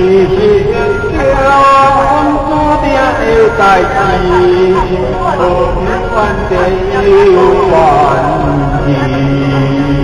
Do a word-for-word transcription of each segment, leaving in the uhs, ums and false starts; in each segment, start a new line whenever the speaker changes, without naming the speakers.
代志，无怨地有怨气，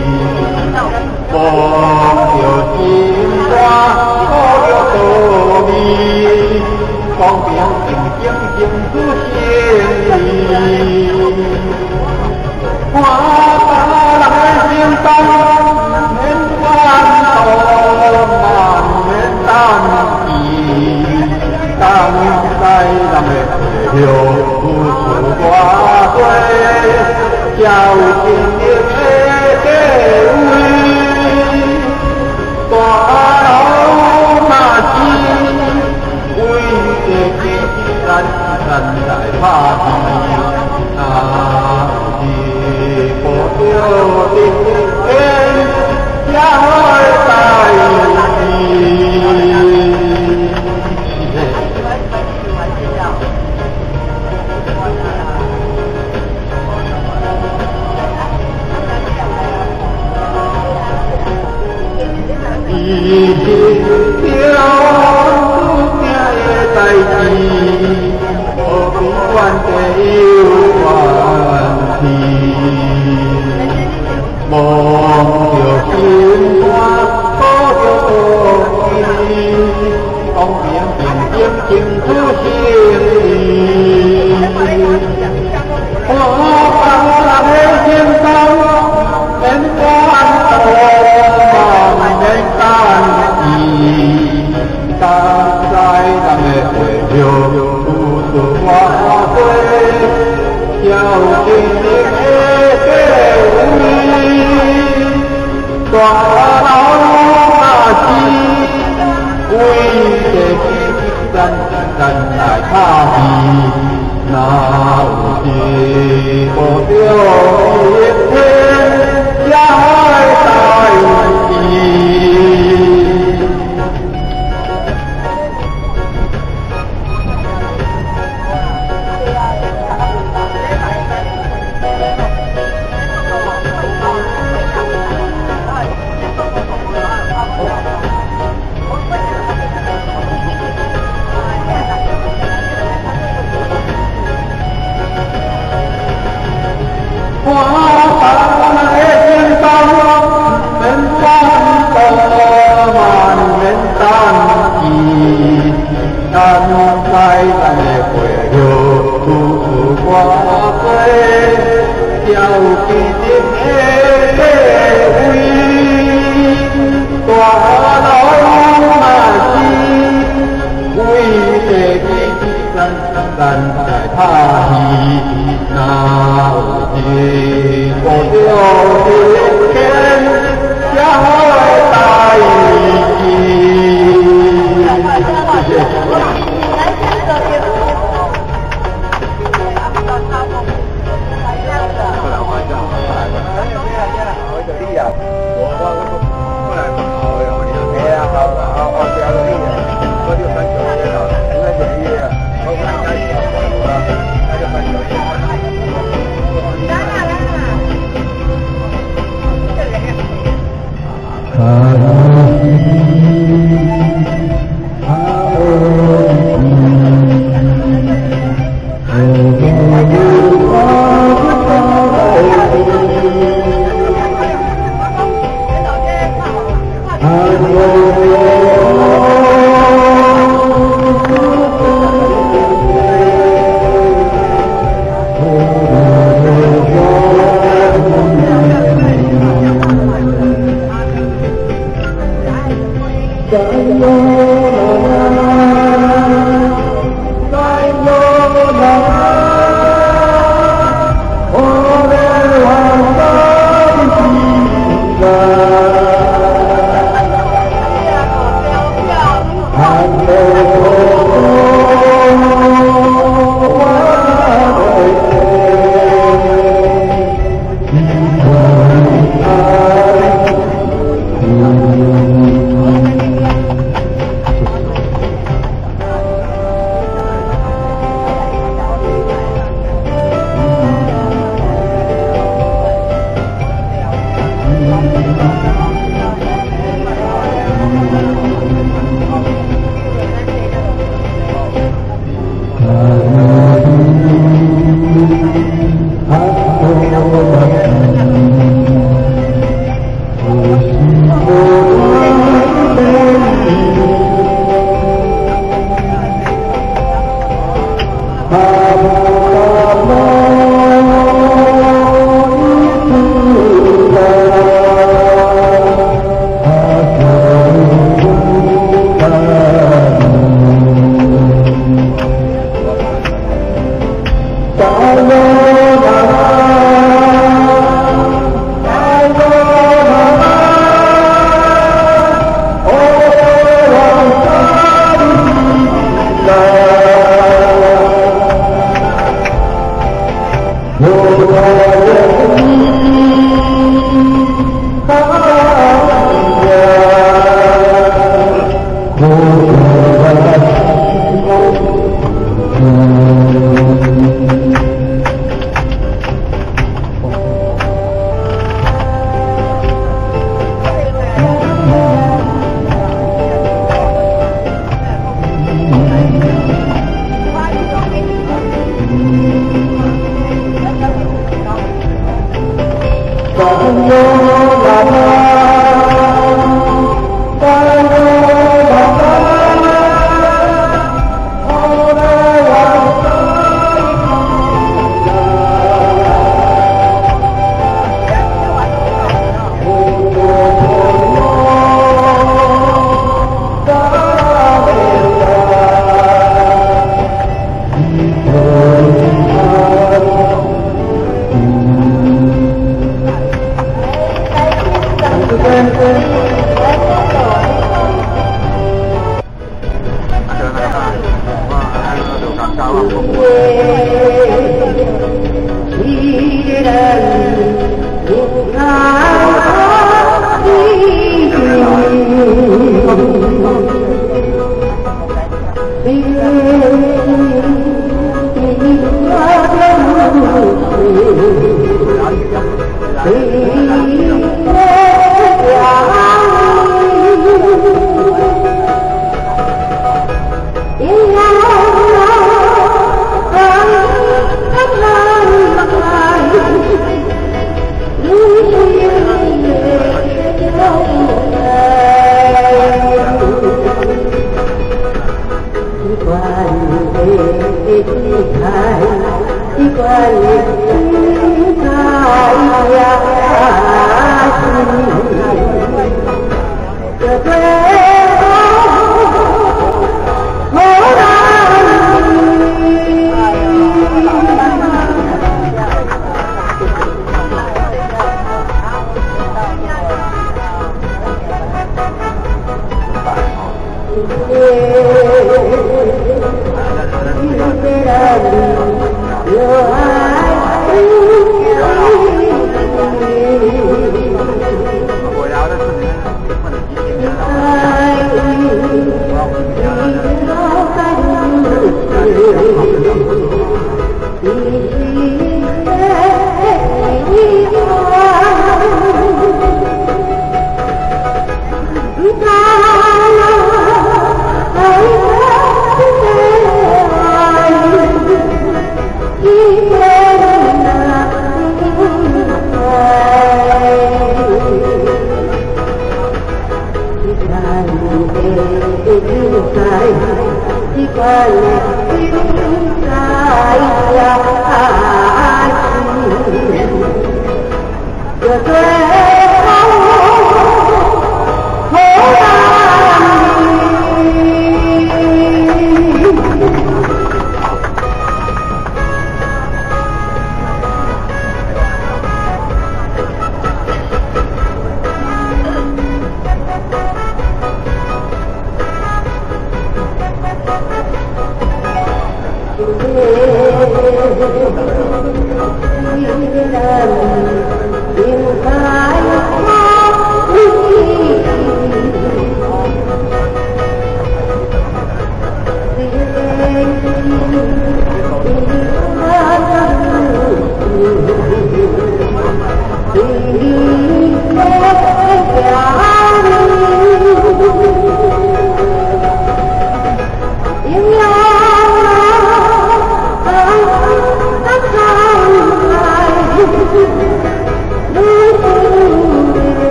望着心肝苦着道理，光明正经正出生意。我把人心中免烦恼，万免担疑，当在人的有付出我多，孝敬的地位，大老马子为着己咱咱来拍戏，啊是保着的天也代志。一定了注定的代志，无不怨地有怨气，望着心肝苦着道理，光明正经正出生意。我把人的心中免烦恼，免担疑，当在人的地上付出我多，孝敬的地位，大老马子为着己咱咱来拍戏，哪有是无着一天也代志。我把人的心中免烦恼，万免担疑，但在咱的背后付出我多，孝敬的地位，大老马子为着己咱咱来拍戏，哪有是无着一天也代志。谢谢。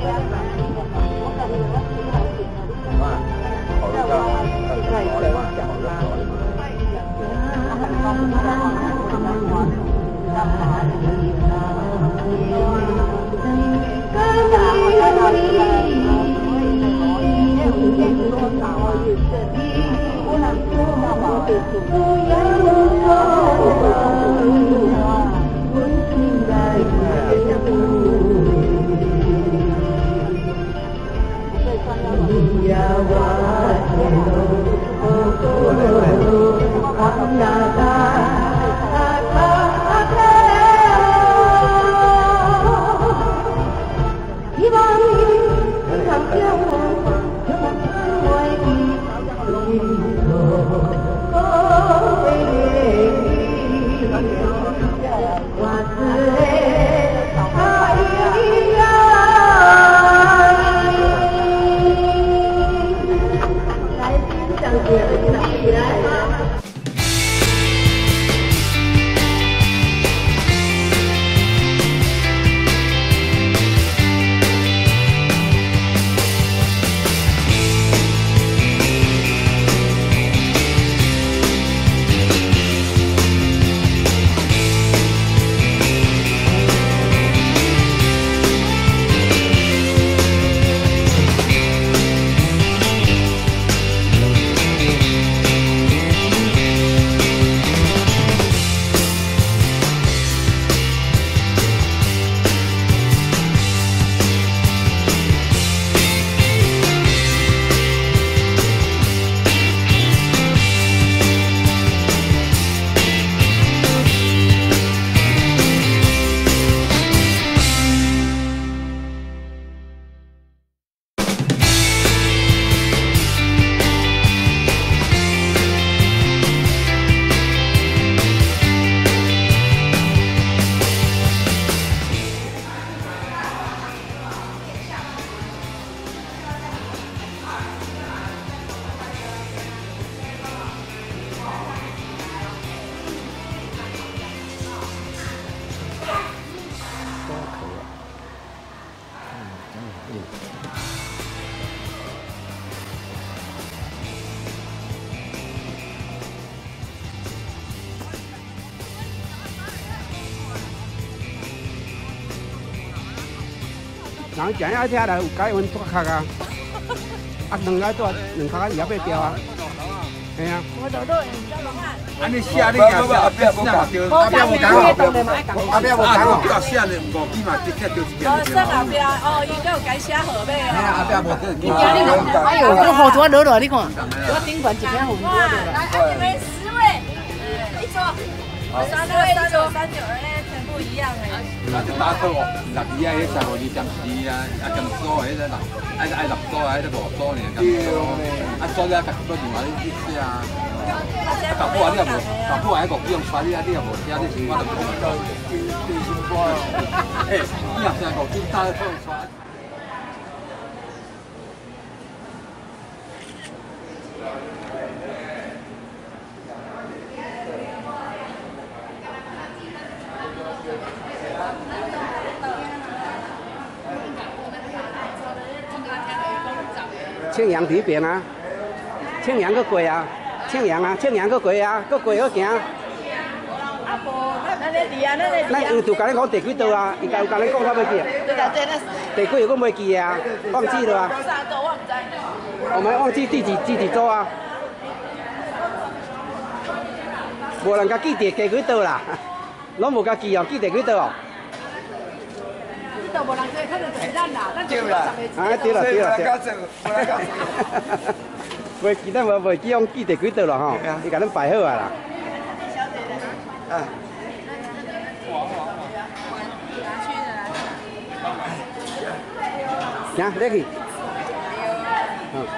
人食遐听来有改阮大壳啊，啊两个大两壳啊也八条啊，系啊。
我豆豆叫龙啊。
安尼写你也写，后壁无讲对，后壁无讲哦，后壁无讲哦，叫写你五支嘛，直接就一件。
哦，算后壁哦，伊都有改写号码啊。
后壁无对。
你讲你看，哎呦，这好多落落，你看，我顶管一片红多的啦。来，你们十位，一桌。三桌三桌三九二哎，全部一样哎。
那就打错哦，六支啊，迄三五二十支啊，啊江苏迄个六，爱爱六组啊，迄个五组呢，江苏。啊，所以啊，家己做电话你去写啊。啊，搞不完你又无，搞不完迄个用刷你啊，你又无写，你是我就讲就就就心肝哦。哎，你若成五支打去刷。
青阳伫边啊，青阳个过啊，青阳啊，青阳个过啊，个过好行。
啊无，咱咧伫啊，咱咧伫啊。
咱伊就甲你讲第几道啊？伊甲有甲你讲啥要记啊？
对啦，对啦。
第几我袂记啊，忘记了啊。
啥道我唔知。
我们忘记第几第几周啊？无人甲记第第几道啦，拢无甲记哦，记第几道哦。
都无人做，可能就是咱啦，咱就是十个。
啊，对啦对啦对啦。袂记咱无袂记用记第几道咯吼，伊甲咱摆好啊啦。啊。行，你去。嗯。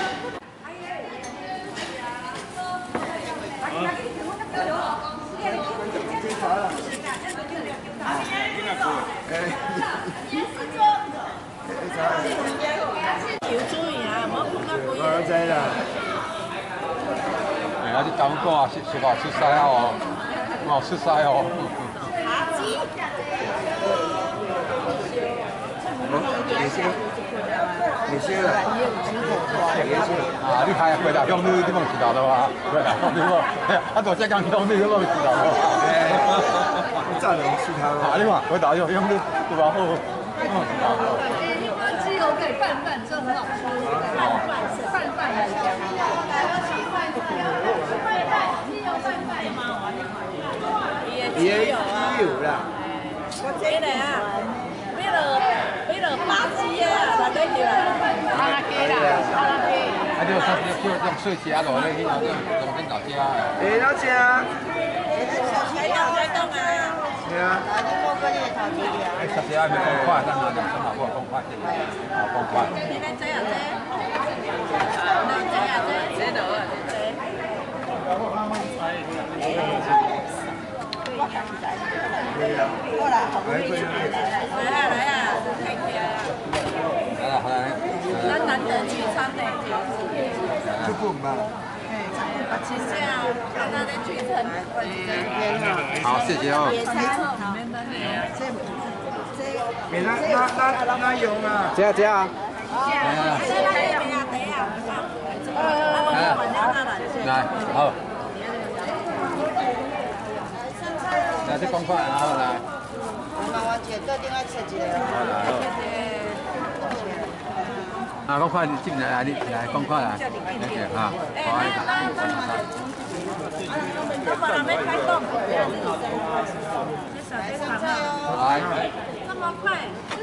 我知啦。哎呀，你感觉啊，是是话出师哦，哦出师哦。
些，那些啦。
啊，你开回来乡你你冇知道了哇？回来乡你冇，啊，大只讲乡你你冇知道了哇？
我早就知道了。
啊，你看回来乡乡你对吧？好。
鸡肉可以拌饭，真的很好吃。拌饭是拌饭也香。
也也有啦。
我这个啊，买了买了八只啊，内底就来。阿拉鸡啦，阿拉鸡。
啊，你说你叫用水吃落咧，去后头当天到吃。
会当吃。
开动开动啊！
对啊。
哎，实际还没公筷，但是两千好不好？公筷这里，啊，公筷。
你来这样子，来这样子，这多啊，这。过来，好不容易来啊来啊，开开啊！
来了，来了。
咱难得聚餐呢，
这不嘛。
啊，谢谢啊，咱在聚餐。
好，谢谢哦。
给他那那那那用啊。
这样这样。
来，好。来，这公筷，然后来。
我姐到另外吃一个。
啊，公筷进来，你来公筷来，来姐啊，好啊。
都把它们开动。
来。
这么快？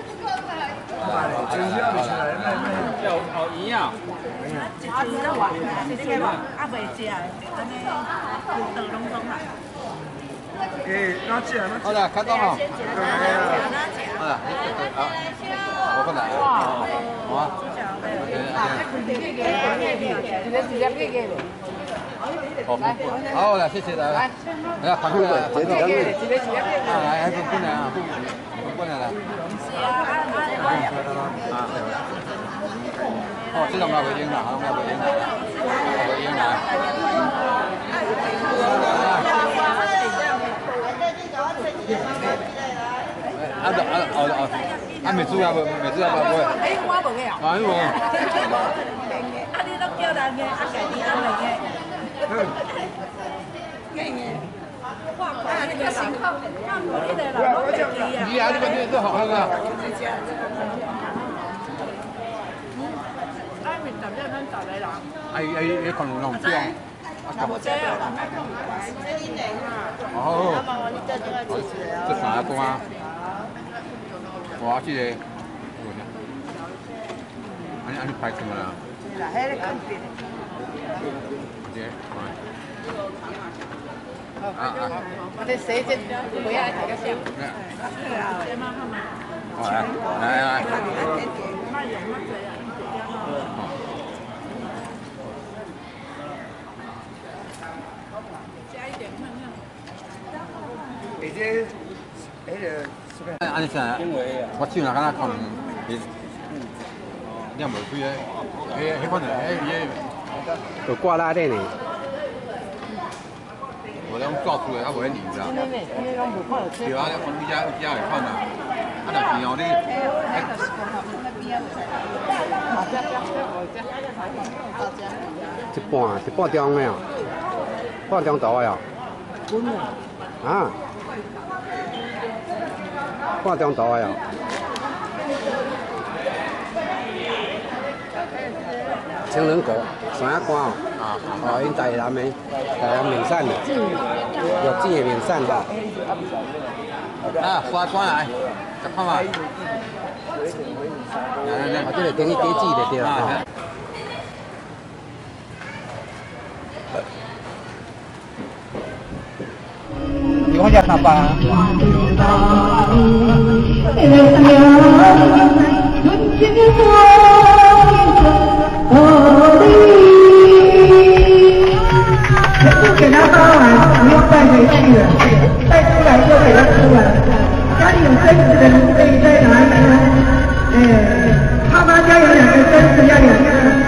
真是不起来，那那。
有好营养。
一只都完，这个啊未食的，安尼豆拢拢来。
诶，那吃那。
好了，开动了。
对啊。
好了，好，我过来。好啊。好，好了，谢谢大家。来，盘过来，盘过来。啊，来，还不过来啊，不过来了。啊，哦，这种要回应了，好，要回应了，回应了。啊，啊，哦哦，啊，没煮啊，没没煮啊，不会。
哎，我无个啊。
啊，你无。
啊，你都叫人个，啊，家己安尼个。个个。哇，啊，你个辛苦，哇，你个人拢袂记啊。
你啊，你个你这好看啊。
啊，面十一分十个人。
哎哎，你可能弄这样。
冇这啊。
哦。这啥工啊？哇，这个。安尼安尼排什么啦？
啦，迄个干片。
这，啊啊。
我哋洗只每日睇个相。
来来来。
加一点看看。
而且，迄个。
安尼啥？我手若敢若可能，伊，念袂开诶，迄迄款诶，迄
有挂拉链呢。
无拢做出来，啊无迄牛啦。对啊，你你家你家会款啊，啊但是哦你，
一半一半钟的哦，半钟头的哦。啊。半钟头的哦。情人果，山仔干哦，哦，因台南的，台南名产的，有机的名产哈。
啊，刷关来，食看嘛。来来来，
哦，这个等于地址的对啦。
你看下哪把？不给他包完，不用带回去了，带出来就给他出来。家里有真实的炉可以再拿一颗，哎，他妈家有两个真实要两颗。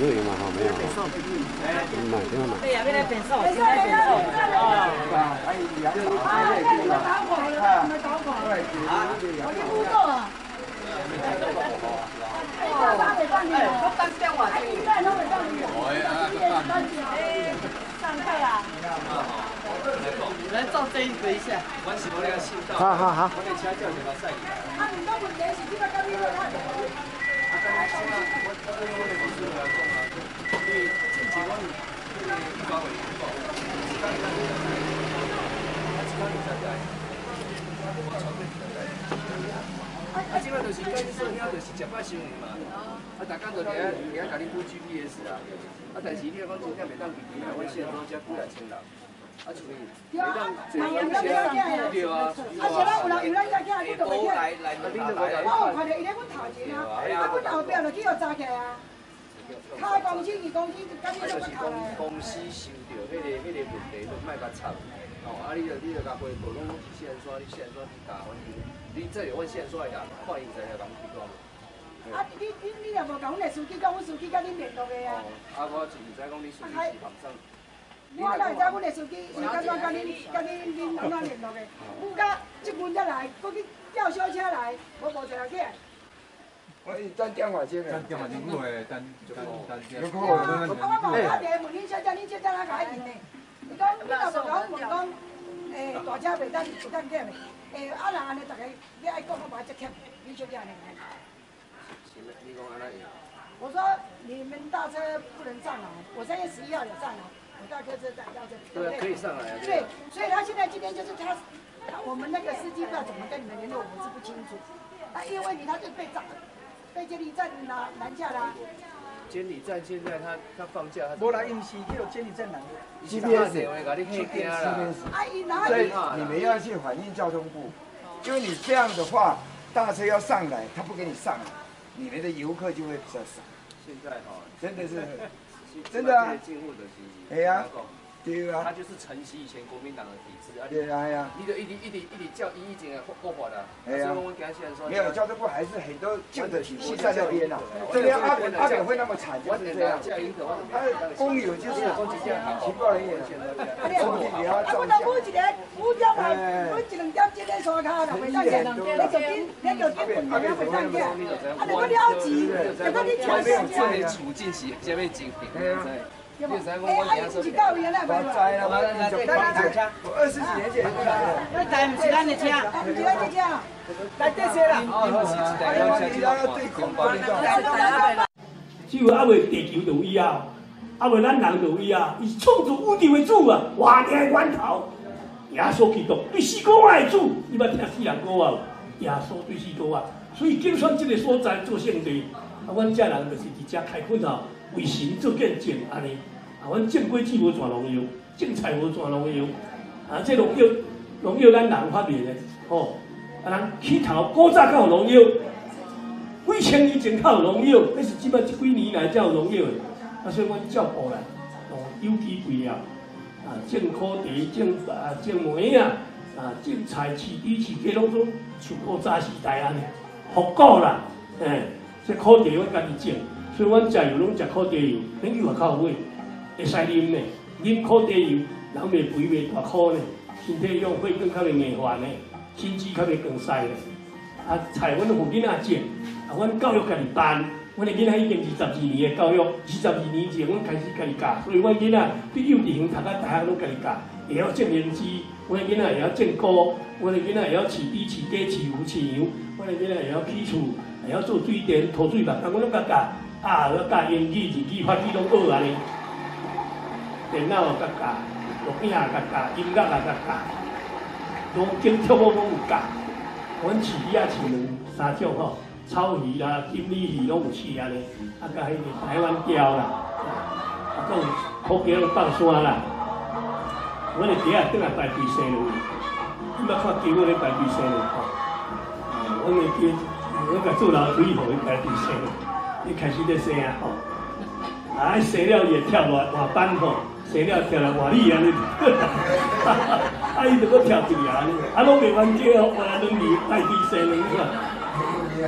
都有嘛，哈，没有。买挺好买。
对呀，要来变瘦，现在变瘦。
啊，哎，两个。啊，那你们打火了，你们打火。啊，我就不做啊。哎，我打袂当你哦，我当电话，哎，你那拢袂当你哦。哎，上课啊。来照这一个一下。我是我那个信道。
好好好。
我那车叫什么赛？啊，你都问题是你要跟你那个。啊，刚才我我我我那个是来讲啊，因为之前我那个一八五零报，一八五零，啊，一八五零在在，我超过在在。啊，即摆就是跟你说，遐就是食饱伤饿嘛。啊，逐工就伫遐伫遐甲你估 G P S 啊。啊，但是你若讲真正袂当离开来，阮现在都才几来千人。啊，像伊，每当坐火车，对啊，啊，是咱有人有咱遮囝，你都袂听。来来，啊，你都袂来。我有看到伊咧阮头前啊，啊，阮后壁就去互查起来啊。开公司、二公司，甲你都不考来。公司收到迄个迄个问题，就莫甲插。哦，啊，你就你就甲回报，拢是线刷，你线刷你教阮听。你这有阮线刷的，看伊在遐讲几多。啊，你你你若无甲阮的司机讲，阮司机甲恁联络的啊。啊，我就唔知讲你司机是旁上。我哪会知阮的司机是安怎甲恁甲恁恁安怎联络的？有甲即群才来，搁去叫小车来，无无坐起来。我等电话先
等电话先过来，等等等。
有可能。我我无打电问恁小姐，恁小姐哪甲伊认呢？伊讲你若无甲阮问讲，诶，大车袂当袂当减的，诶，啊人安尼逐个你爱讲我把这欠，恁小姐安尼。你讲安那？我说你们大车不能上来，我三月十一号有上来。大客车、大轿车，对，可以上来。对，所以他现在今天就是他，我们那个司机不知道怎么跟你们联络，我是不清楚。他因为你他就被炸，被监理站拿拦下啦。监理站现在他他放假，他。无来因是去有监理站拦。G P S， G P S， 所以你们要去反映交通部，因为你这样的话，大车要上来，他不给你上来，你们的游客就会比较少。现在哈，真的是。真的啊！哎呀，对啊。他就是承袭以前国民党的体制啊。对啊，哎呀。你就一直一直一直叫一一警啊，国法的。哎呀。没有交通部还是很多旧的体系在那边呐。这边阿扁阿扁会那么惨，就是这样。他的工友就是情报人员。总体给他照一下。我每一个五点半，每一两点钟咧刷卡，就袂当见。你就紧，你就紧问人袂当见。啊，如果你要急，如果你抢上车。这处境是这边真平。哎，你使讲我今仔说，我知啦，我就帮着，我二十几年前就来了。那台唔是咱的车，唔是咱的车，来这些啦。
只有阿未地球就有以后，阿未咱人就有以后，以创造宇宙为主啊，活命源头。耶稣基督对四个爱主，你捌听四人歌啊？耶稣对四个啊，所以竞选这个所在做圣地，啊，阮这人就是伫遮开垦吼。为神做见证，安尼啊，阮正规矩无全农药，正菜无全农药，啊，这农药农药咱人发明的，吼，啊，人起头古早较有农药，几千年前较有农药，那是即摆这几年来才有农药的，啊，所以阮照顾啦，哦，有机肥料，啊，种苦茶，种啊，种梅啊，啊，种菜、饲猪、饲鸡，拢总像古早时代安尼，复古啦，诶，这苦茶阮家己种。所以，阮食油拢食苦茶油，恁油也较好味，会使啉呢。啉苦茶油，人袂肥袂大苦呢，身体养血更较袂硬化呢，心肌较袂更犀呢。啊，菜阮互囡仔种，啊，阮教育家己办，阮的囡仔已经二十二年的教育，二十二年前阮开始家己教，所以阮囡仔伫幼稚园读到大学拢家己教，会晓种胭脂，阮的囡仔会晓种菇，阮的囡仔会晓饲猪、饲鸡、饲牛、饲羊，阮的囡仔会晓起厝，会晓做水电、拖水马桶，阮拢家教。啊，要教英语、日语、法语拢学安尼，电脑也甲教，录影也甲教，音乐也甲教，拢经跳舞拢有教。阮饲鱼啊饲两三种吼，草鱼啦、金鲤鱼拢有饲安尼，啊，甲迄个台湾雕啦，啊，搁有土鸡拢放山啦。阮的爹啊，倒来排队生落去，你捌看鸡母咧排队生落吼？啊，阮的爹，阮甲做老水，互伊排队生落。伊开始咧生啊吼，啊生了伊会跳落换班吼，生了跳来换里安尼，啊伊就搁跳一个安尼，啊拢袂冤家哦，换来轮流带队生了，你看。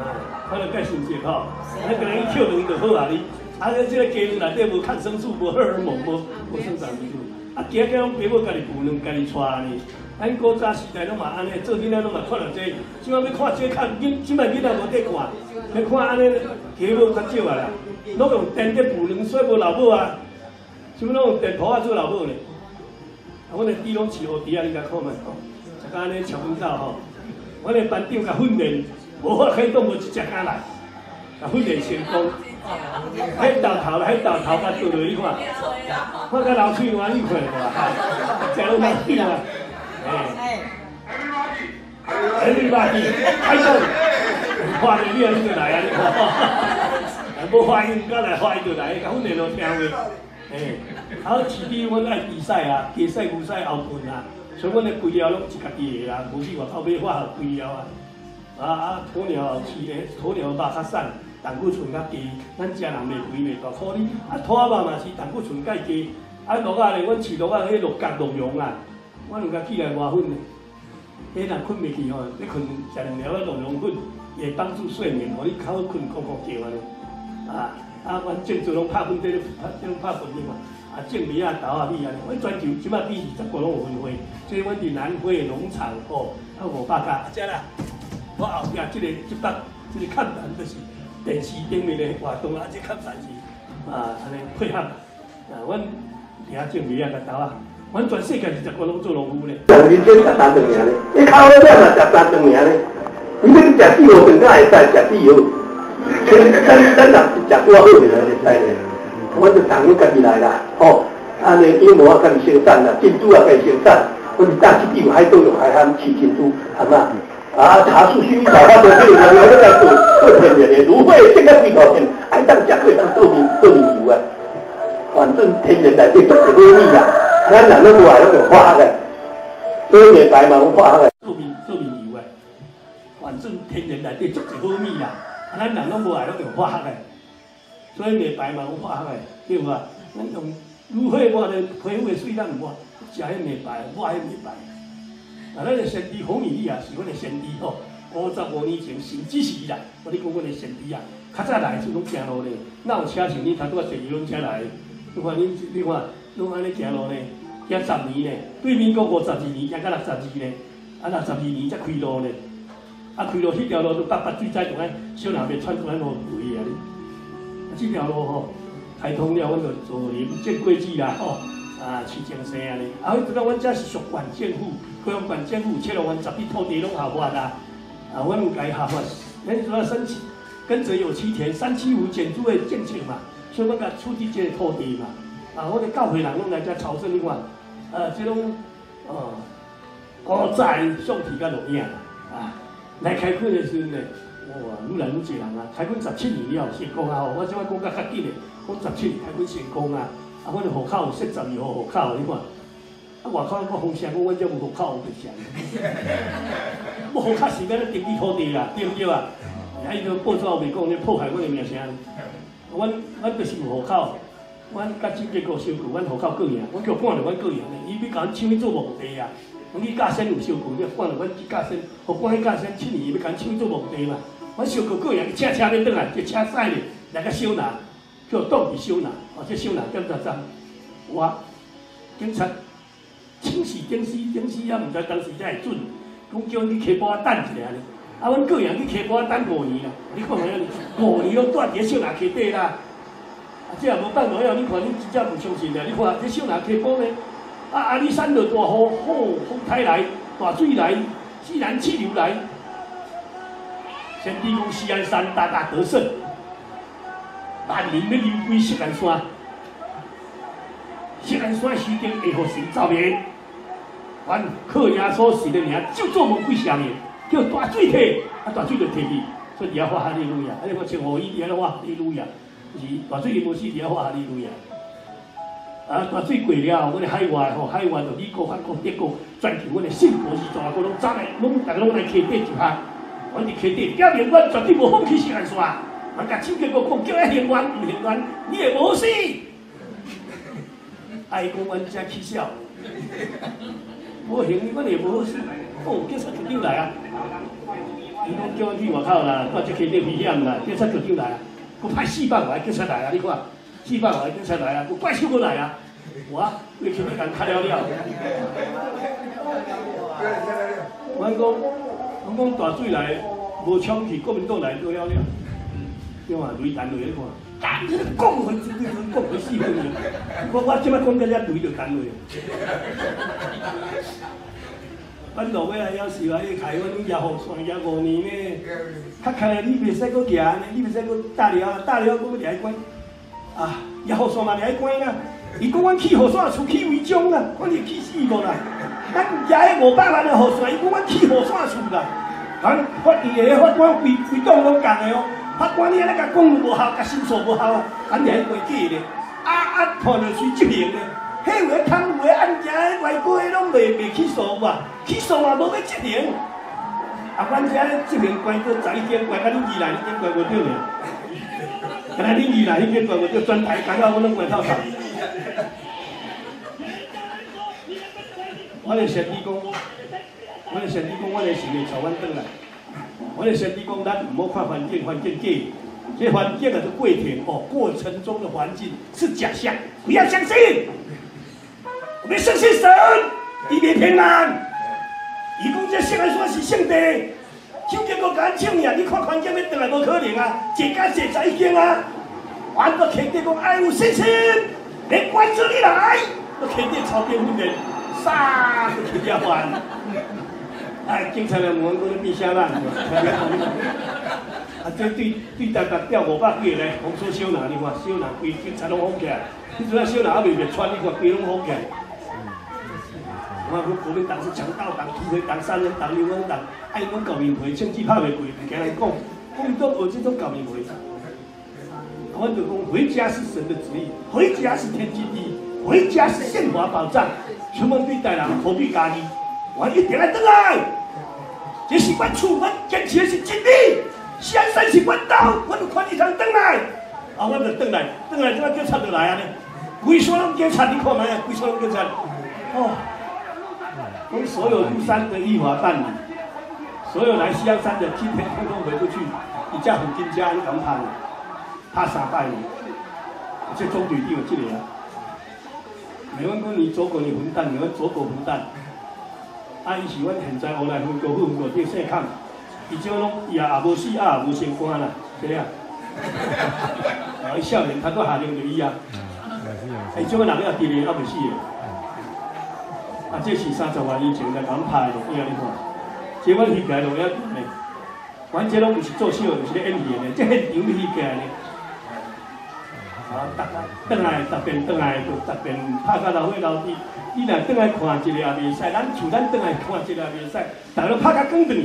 我就介绍一下吼，你个人去跳两就好啊你，啊你这个家内底无抗生素、无荷尔蒙、无无生长激素，啊家家拢爸母家己扶卵、家己带呢。咱古早时代拢嘛安尼，做囡仔拢嘛看到这，即摆要看这看囡，即摆囡仔无得看，要看安尼家母较少啊啦，拢用电在扶卵，所以无老母啊，什么拢用电土啊做老母呢？啊，阮的猪拢饲乌猪啊，你甲看觅吼，一家安尼吃薰狗吼，阮的班长甲训练，无法启动无一只敢来，甲训练成功。迄豆头啦，迄豆头甲倒落去看，看甲流喙欢喜看无？食拢蛮甜啊！哎，everybody， 开动，看着你啊，你就来啊！你看，无发音，甲来发音就来，甲训练落听话。哎，啊，饲猪阮爱比赛啊，鸡赛、牛赛、后盾啊，所以阮的肥料拢是家己的啦，无去外口买化学肥料啊。啊啊，鸵鸟饲的鸵鸟肉较瘦，胆固醇较低，咱食人袂肥袂大颗哩。啊，兔仔肉嘛是胆固醇较低，啊，鹿仔咧，阮饲鹿仔迄鹿角鹿茸啊。我两家起来挖粉的，迄人困袂去吼，你困食两粒啊鹿茸粉，会帮助睡眠，互你较好困，咕咕叫安尼。啊啊，阮正做拢拍粉在咧拍，即种拍粉的嘛。啊，种米啊、豆啊、米啊，阮全球即摆比二十国拢有分会，所以阮伫南汇农场哦，啊五百家。遮啦，我后壁即个即北即个看板就是电视顶面的活动啊，即看板是啊安尼配合啊，阮遐种米啊、甲豆啊。阮全世界二十国拢做农夫咧。
人日做十三顿尔咧，你靠咧了嘛十三顿尔咧，你要食四号顿，敢会使食四号？咱咱人是食多好个来会使咧。我就当阮家己来啦，吼，安尼鹦鹉啊，家己生产啦，珍珠啊，家己生产。我是大溪地有海都有海涵饲珍珠，係嘛？啊，茶树薰衣草花朵这里我都在做做天然的，芦荟这个几头天，爱当食过当做面做面油啊，反正天然内底足是好味啦。咱人拢无爱拢用化学的，所以袂白嘛，用化学的。
做面做面油的，反正天然内底足是好味啦。啊，咱人拢无爱拢用化学的，所以袂白嘛，用化学的，对无？咱用芦荟抹的皮肤的水咱唔抹，食迄袂白，抹迄袂白。啊，咱的先知洪义啊，是阮的先知吼。五十五年前神之时啦，我你讲阮的先知啊，较早来是拢行路咧，哪有车像你头拄啊坐游轮车来？你看你你看。拢安尼行路呢，行十年呢，对民国五十二年，行到六十二呢，啊六十二年才开路呢，啊开路迄条路都北北水灾就爱小南边穿出来路回啊哩，啊这条路吼开通了，阮就做林建轨迹啦吼，啊市政生啊哩，啊迄阵阮遮是属县政府，高雄县政府七六湾十笔土地拢合法啦，啊阮有该合法，咱主要申请跟着有七田三七五减租的政策嘛，所以阮甲出地这个土地嘛。啊，我哋教会人拢来遮朝圣，你看，呃，即种哦，古早相片甲录影啊，来开垦的时阵呢，哇，愈来愈侪人啊，开垦十七年了，成功啊！吼，我即摆讲甲较紧的，讲十七年开垦成功啊，啊，阮的户口有设十二号户口，你看，啊，外口我风声讲，阮遮无户口有特啥，我户口是免咧登记土地啦，对毋对啊？啊，伊个报纸有袂讲咧破坏阮的名声，阮阮就是有户口。阮甲政结构收购，阮户口个人，阮叫赶着阮个人咧，伊要甲阮抢去做皇帝啊！阮去甲仙有收购，你赶着阮去甲仙，互赶去甲仙七年，要甲阮抢去做皇帝嘛？阮收购个人，车车要倒来，这车驶咧来甲收纳，叫当地收纳，哦，这收纳检查站，我警察清洗警司，警司也毋知当时才会准，讲叫阮去溪埔仔等一下咧，啊，阮个人去溪埔仔等五年啦，你看下，五年拢住伫收纳溪底啦。啊，这也无办法了，你看你真正唔相信啦！你看这小南溪埔呢，啊阿里山就大雨，风风台来，大水来，自然气流来，先知讲西安山大大得胜，万人要离开锡安山，锡安山时顶会互神造灭，凡靠耶稣神的名，就做魔鬼下面，叫大水摕，啊大水就摕去，所以也发哈利路亚，啊你看穿雨衣，也咧发哈利路亚。是大水入无死，就发哈利路亚。啊，大水过了，阮的海外吼，海外就美国、法国、德国，全球阮的信国是全部拢走来，拢大家拢来溪底集合。阮伫溪底，表明阮绝对无放弃锡安山。阮甲政结果讲，叫伊行冤，毋行冤，你会无死。爱讲阮遮起笑，无行，阮会无死。哦，警察局长来啊！ 伊讲叫阮去外口啦，到这溪底危险啦，警察局长来啊，佮派四百个警察来啊，你看，四百个警察来啊，佮怪手过来啊，我你去你共卡了了。我讲，我讲大水来，无冲去，国民党来都了了。对嘛，雷单雷你看，干你讲回真真讲回四分钟，我我即摆讲到遮雷就单雷。阮落尾来要是来开阮野雨伞野五年呢，较开你袂使搁行呢，你袂使搁搭了，搭了搁要关。啊，野雨伞嘛要关啊！伊讲阮起雨伞厝起违章啦，阮是气死无啦！咱野个五百万的雨伞，伊讲阮起雨伞厝啦，咱法院的法官规规档拢共的哦。法官你安尼甲讲无效，甲申诉无效啊，咱也关假咧。啊啊，判落去执行咧。迄有个贪污的案件，外国的拢未未起诉嘛，起诉嘛无要执行。啊，阮遮执行关过十一间关，甲恁二内迄间关无着呢。敢若恁二内迄间关无着，全台港澳阮拢关透透。我咧先你讲，我咧先你讲，我咧是袂带阮转来。我咧先你讲，咱唔好看环境，环境假。这环境啊，是过程哦，过程中的环境是假象，不要相信。我们相信神，伊袂骗人。伊讲这圣来说是圣地，手结果甲咱抢呀！你看环境要转来无可能啊，坐甲坐十一间啊。俺个肯定讲爱有信心，连关注你来，都肯定超边训练，啥都去了完。哎，警察来问阮讲你变啥人？啊，这对对大家调五百几个来，红锁小拿，你看小拿规警察拢好起来，你阵啊小拿还未灭穿，你看规拢好起来。我讲国民党是强盗党、土匪党、三人党、流氓党，爱讲搞民会，政治拍袂过，唔惊来讲，国民党有这种搞民会。我就讲回家是神的旨意，回家是天经地义，回家是宪法保障，出门对待人何必家己？我一定来回来，这是阮厝，阮坚持的是真理。山山是阮岛，阮有权利通回来。啊，阮就回来，回来怎啊警察就来啊呢？规所拢警察，你看卖啊，规所拢警察。哦，讲所有入山的依法办理，所有来西洋山的今天通通回不去，你家很紧张，你敢拍呢？拍三摆呢？这中队长有这个啊。每阮讲你走狗你混蛋，你阮走狗混蛋。啊，伊是阮现在后来分高分高顶细坎。伊种拢伊也也无死，啊也无升官啦，对啊。啊，伊少年他都下令就伊啊。伊种个人也伫咧，还未死个。啊，这是三十万以前来讲拍的录影，你看。这阮翕起来录影片咧，阮这拢毋是做秀，就是咧演戏咧，这现场翕起来咧。啊，逐转来，逐遍转来，就逐遍拍到老尾老弟。你若转来看一个也袂使，咱厝咱转来看一个也袂使，逐个拍甲光转。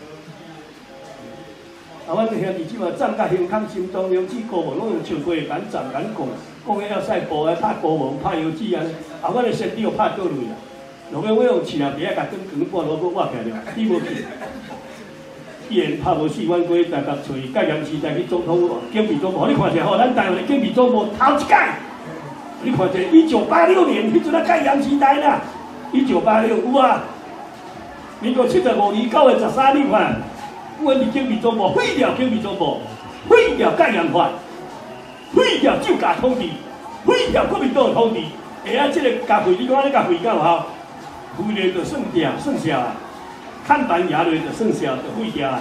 啊，阮兄弟即马站甲胸腔心中勇气高无，拢用笑话敢站敢讲，讲个要赛步啊，拍高毛拍油脂啊，啊，阮的身体又拍倒落啦。落尾我用饲料皮啊，甲卷卷半路搁挖起来了，你无去。既然拍无死，阮过去台北找戒严时代去总统府、警备总部，你看一下吼，咱台湾的警备总部头一届，你看一下，一九八六年，迄阵啊戒严时代啦，一九八六有啊，民国七十五年九月十三，你看。阮伫警备总部废掉警备总部，废掉戒严法，废掉酒驾统治，废掉国民党的统治。下啊，即个甲废，你讲安尼甲废敢有效？废了就算掉，算消啊。看板压落就算消，就废掉啊。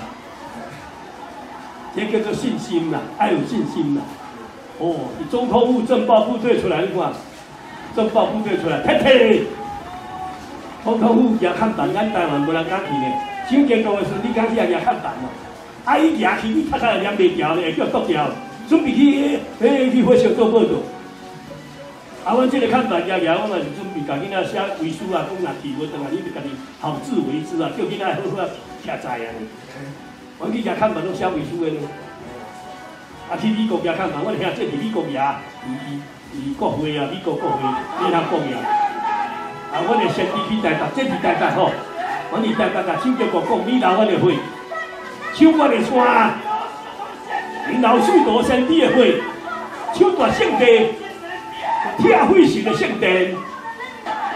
这叫做信心啦，爱有信心啦。哦，总统府政报部队出来，你看，政报部队出来，踢踢。总统府举看板，咱台湾无人敢去呢。蒋经国的时阵，你讲去也举看板嘛？啊，伊举去，你拍下来念袂调咧，会叫剁掉。准备去迄去火烧做报道。啊，阮即个看板举举，我嘛是准备甲囡仔写遗书啊，讲若去无转来，你就家己好自为之啊，叫囡仔好好徛在啊。阮去举看板拢写遗书的呢。啊，去美国举看板，阮兄弟伫美国举，伊伊国会啊，美国国会联合国举。啊，阮的先弟去台北，这是台北吼。阮伫台北甲蒋经国讲，你留阮的会，抢阮的山，你老水道先弟的会，抢夺圣地，拆废神的圣殿。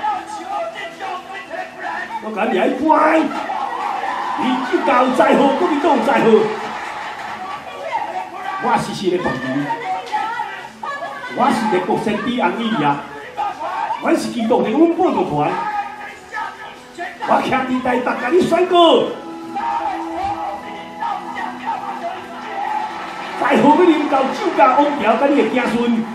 我讲你爱乖，你去交在乎国民运动再好，我是是咧同意，我是咧国先知红衣啊，我是基督的阮报道团，我徛伫台北甲你宣告，再好要啉到酒家王条，甲你会行顺。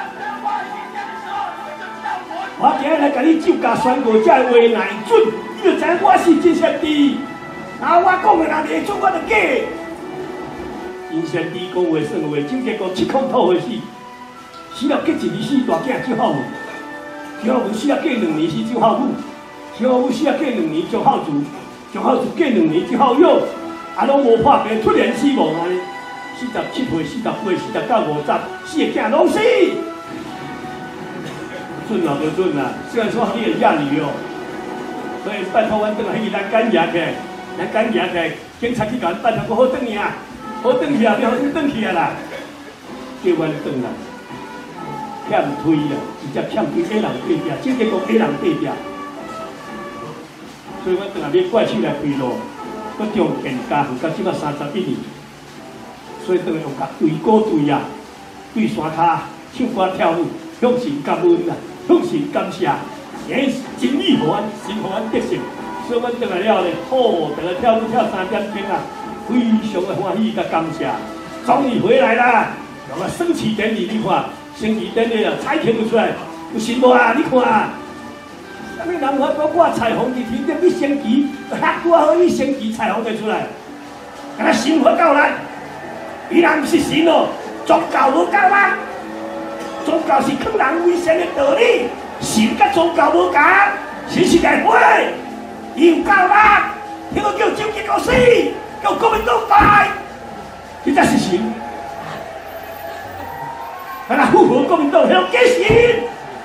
我今日来甲你酒家宣告，这话若会准，你就知我是真先知。然后我讲的若袂准，我就假。真先知讲话算话，酒结果七空吐回死，死了结一年死大囝就好文，就好文死了结两年死就好母，就好母死了结两年就好主，就好主结两年就好友，啊拢无破病，突然死亡安尼，四十七岁、四十八、四十九、五十，四个囝拢死。 准啊，就准啊！虽然说你会压力哦，所以拜托阮转来去咱干爷去，咱干爷去，警察去甲阮拜托，我好转去啊，好转去啊，你好转转去啊啦，叫阮转来，欠推啊，直接欠推给人对壁，直接讲给人对壁，所以阮转来要怪手来开路，搁中建加户到即摆三十一年，所以转来用甲对鼓对啊，对山骹唱歌跳舞，向神感恩啊！ 向神感谢，也真理互阮，神互阮得胜，所以阮转来了咧，好，等来跳舞跳三点钟啊，非常的欢喜甲感谢，终于回来啦！有个升旗典礼，你看，升旗典礼啊，彩屏就出来，有神无啊？你看啊，啥物人法讲我彩虹伫天顶，你升旗，吓我好，你升旗彩虹就出来，敢若神法到来，伊若毋是神哦，宗教无够啦。 宗教是坑人为神的道理，神甲宗教无共，神是大会，伊有够力，迄个叫周杰国死，叫国民党败，迄才是神。敢若符合国民党，迄个假神。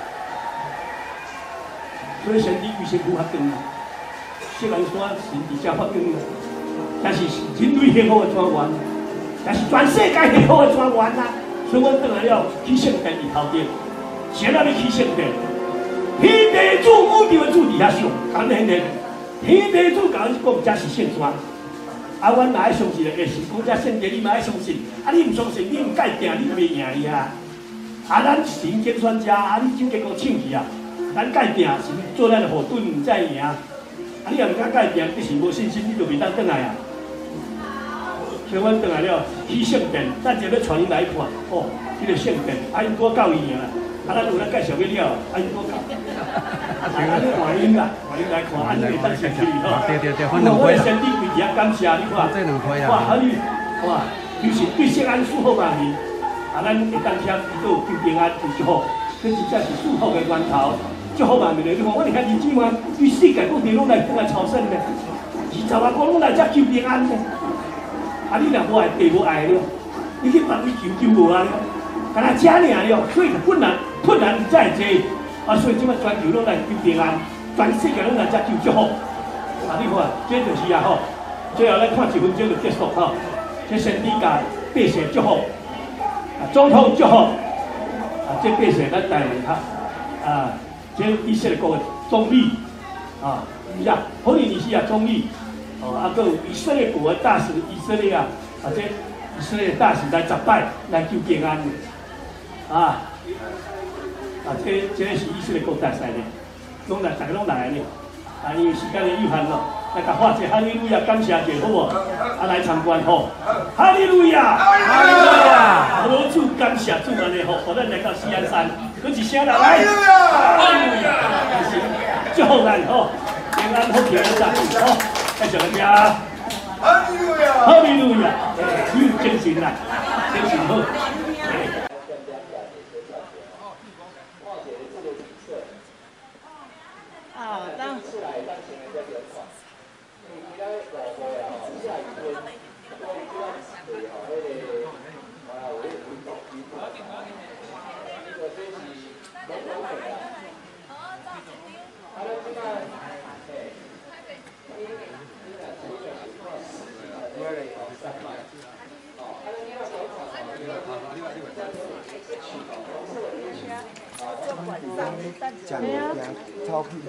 所以神伫为神符合长啊，锡兰山神伫遮发长啊，但是人类幸福的泉源，但是全世界幸福的泉源啊。 所以，阮转来了去圣殿里头顶，谁人要去圣殿？天地主、宇宙的主伫遐上，感恩的。天地主甲阮讲，这是圣山。啊，阮嘛爱相信的，会是讲这圣殿，你嘛爱相信。啊，你唔相信，你唔改定，你袂赢伊啊。啊，咱神竞选者，啊，你怎结果唱去啊？咱改定是做咱的后盾，唔才赢。啊，你若唔敢改定，你是无信心，你就袂当转来啊。 所以，阮转来了去圣殿，咱就要带因来看哦，迄个圣殿，啊，因多教伊啊，啊，咱有咱介绍要了，啊，因多教，啊，咱咧欢迎啦，欢迎来看，啊，你会当进去吼。对对对，反正我先伫跪地感谢你看，哇，啊你，哇，就是对圣安祝福嘛是，啊，咱会当听祈祷求平安就祝福，这真正是祝福的源头，祝福嘛，袂咧，你看我哋遐日子嘛，全世界各地拢来来朝圣咧，二十万个拢来遮求平安咧。 啊！你若无爱地无爱了，你去别位求求无啊了，干那遮尔了，所以困难困难再济，啊！所以即摆全球拢来求平安，全世界拢来遮求祝福。啊！你看，这就是啊吼，最后咱看一分钟就结束吼。这先理解百姓祝福，啊，总统祝福，啊，这百姓咱台湾哈，啊，这以色列国的总理，啊，呀，好年是啊总理。 哦，啊，搁有以色列国的大使，以色列啊，啊，这以色列大使来十摆来求平安，啊，啊，这这是以色列国大使呢，拢来，大家拢来呢，啊，因为时间的有限咯，来甲发一哈利路亚，感谢者好无？啊，来参观吼，哈利路亚，哈利路亚，好主感谢主安尼吼，互咱来到西安山，搁一声来，哈利路亚，哈利路亚，祝福咱吼，平安好平安赞好。 再讲一下，哈利路亚，哈利路亚，你有精神啦，精神好。
啊，当。
讲讲钞票。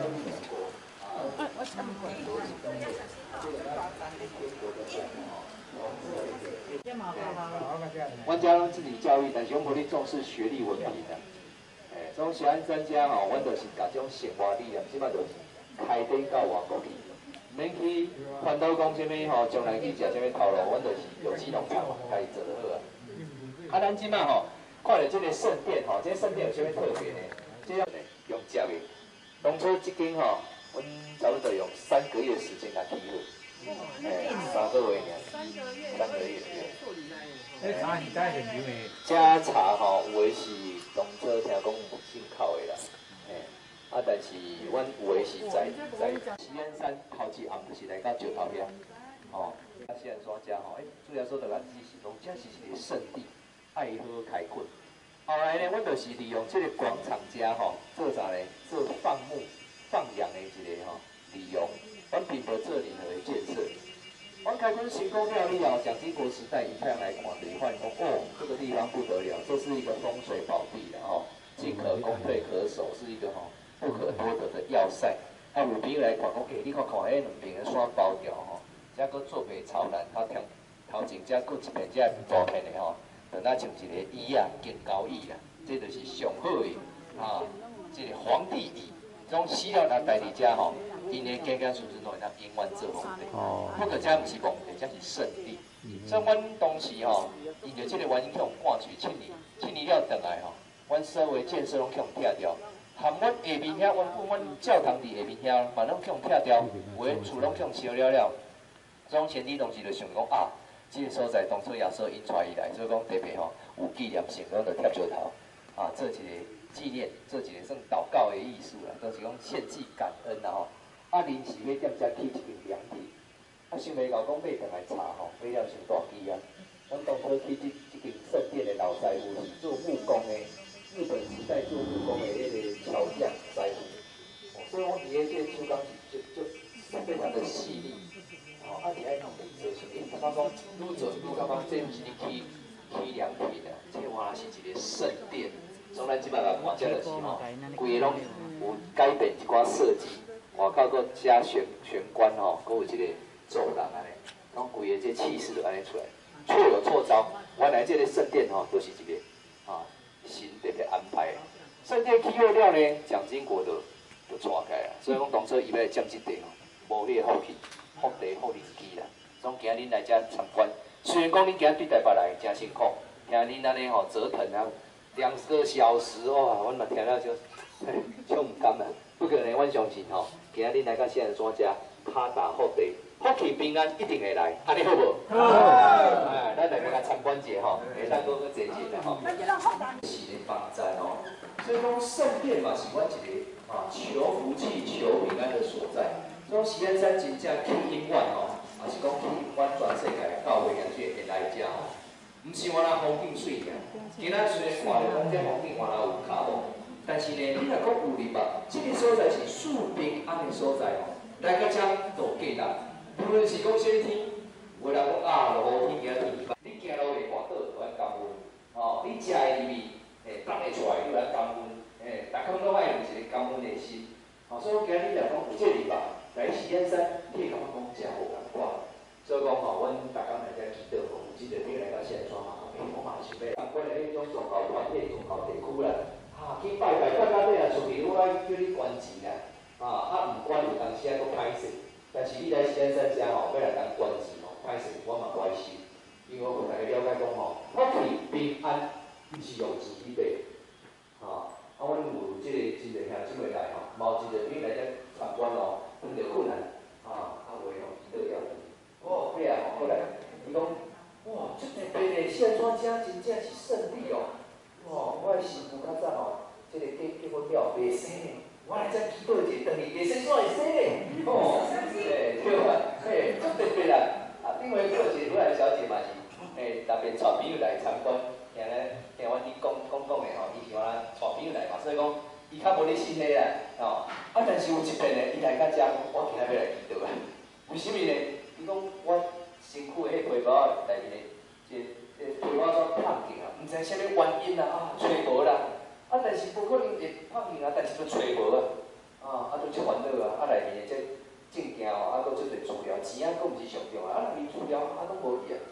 阮家拢自己教育，但是阮无咧重视学历文凭的。诶，种小安专家吼，阮就是甲种生活理念，即摆就是开底到外国去，免去烦恼讲啥物吼，将来去食啥物头路，阮就是有机农场，家己做就好啊。啊，咱即摆吼，看到即个圣殿吼，这个圣殿有啥物特别呢？这样用食的，当初即间吼，阮差不多用三个月时间来起好。 哎，三个月呢，三个月，三个月。这茶是在现场的。这茶吼，有诶是当初听讲有进口的啦，嘿，啊，但是阮有诶是在在西安山头一暗就是来到石头遐，哦，啊，西安山遮吼，诶，主要说着咱只是讲，这是一个圣地，爱好开垦。后来呢，阮就是利用这个广场遮吼，做啥呢？做放牧、放羊的一个吼，利用。 阮并无做任何的建设。阮开垦成功了以后，蒋经国时代一看来看，就发现讲，哦，这个地方不得了，这是一个风水宝地了吼，进可攻，退可守，是一个吼不可多得的要塞。啊，有朋友来看讲，诶，你看看，迄两边的山包条吼，遮个坐北朝南，头听头前遮搁一片遮大片的吼，就那像一个椅啊，金高椅啊，这就是上好的啊，这个皇帝椅。 种死了人代伫遮吼，因的家家属属拢会当永远做皇帝。哦。不过遮毋是皇帝，遮是圣地。所以阮当时吼，因着即个原因去互赶去七年，七年了转来吼，阮所有建设拢去互拆掉，含阮下面遐原本阮教堂伫下面遐，嘛拢去互拆掉，有诶厝拢去互烧了了。种前提当时就想讲啊，即、这个所在当初耶稣引出以来，所以讲特别吼有纪念性，拢着贴石头啊，做一个。 纪念做一个算祷告的艺术啦，都是讲献祭感恩啦吼。啊，临时要踮遮起一间凉亭，啊，想袂到讲买回来茶吼，买了成大支啊。阮当初去即即间圣殿的老师傅是做木工的，日本时代做木工的迄个桥匠师傅，所以我伫个这个手工是就就非常的细腻。哦，啊，伫爱弄做是，你感觉讲愈做愈感觉这毋是你起起凉亭啊，这原来是一个圣殿。 从咱即摆来看，遮就是吼，规个拢有改变一寡设计，外口搁加玄玄关吼，搁有一个走廊安尼，拢规个这气势就安尼出来，错有错招。原来这个圣殿吼，都、就是一个啊神特别安排的。圣殿起好了呢，蒋经国就就带开啊，所以讲当初伊要来占即地吼，无迄个福气，福地福日期啦。总今日来遮参观，虽然讲恁今日对台北来真辛苦，听恁安尼吼折腾啊。 两个小时哇，阮嘛听了就，就唔甘啦。不过呢，阮相信吼，今仔日来到西安山遮，拍打福地，福气平安一定会来，安尼好无？好。哎，咱来甲参观者吼，下当搁搁坐坐啦吼。是咧帮在吼，所以讲圣殿嘛是阮一个啊求福气、求平安的所在。所以西安山真正去永远吼，也是讲去永远全世界教会人士会来遮吼。 毋是我那风景水尔，今仔虽然看着讲这风景原来有卡无，但是呢，你若讲有入吧，这个所在是树平安的所在吼，来到遮就价值。无论是讲啥天，有人讲啊，落雨天今天天气，你行路会滑倒，有咱降温。哦，你食的入面，诶，放会出来，有咱降温。诶，逐项拢爱用一个降温的心。哦，所以今日来讲有这入吧，来西安山，你会感觉讲真好感觉。所以讲吼，阮逐工来遮祈祷吼。 记得你来到西安山嘛，诶，我嘛想要参观的迄种宗教团体、宗教地区啦，啊，去拜拜，拜到尾啊，出去我爱叫你捐钱啦，啊，啊，毋捐有当时啊搁歹势，但是你来西安山遮吼，要来当捐钱吼，歹势我嘛不爱收，因为我大家了解讲吼，福气平安，毋是用钱去买，啊，啊，阮有即个真个兄姊妹来吼，嘛有一个你来遮参观咯，遇到困难，啊，啊，袂吼，祈祷了，哦，对啊，后来伊讲。 哇，这特别的西安山遮真正是圣地哦！哇，我的师傅较早吼，这个结结婚了袂生呢，我来遮祈祷一下，等于袂生煞会生呢。哦，对对啊，嘿，足特别啦！啊，另外一个是阮小姐嘛是，诶，特别带朋友来参观，听咧听阮伊讲讲讲的吼，伊是我带朋友来嘛，所以讲伊较无咧信咧啦，哦。啊，但是有一遍呢，伊来到遮，我今仔要来祈祷啊。为什么呢？伊讲我。 身躯的迄皮包内面的，这这皮包怎胖起啊？毋知啥物原因啦，啊，找无啦。啊，但是不可能会胖起啊，但是都找无啊。啊，啊，都足烦恼啊。啊，内面的这证件哦，啊，搁足侪资料，钱啊，搁毋是上重要啊。啊，内面资料啊，拢无去啊。